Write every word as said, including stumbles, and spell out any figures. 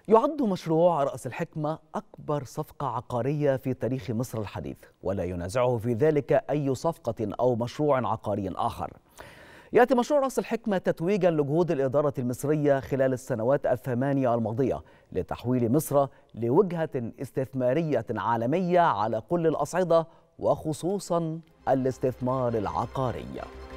يعد مشروع رأس الحكمة أكبر صفقة عقارية في تاريخ مصر الحديث، ولا ينازعه في ذلك أي صفقة أو مشروع عقاري آخر. يأتي مشروع رأس الحكمة تتويجا لجهود الإدارة المصرية خلال السنوات الثمانية الماضية لتحويل مصر لوجهة استثمارية عالمية على كل الأصعدة، وخصوصا الاستثمار العقاري.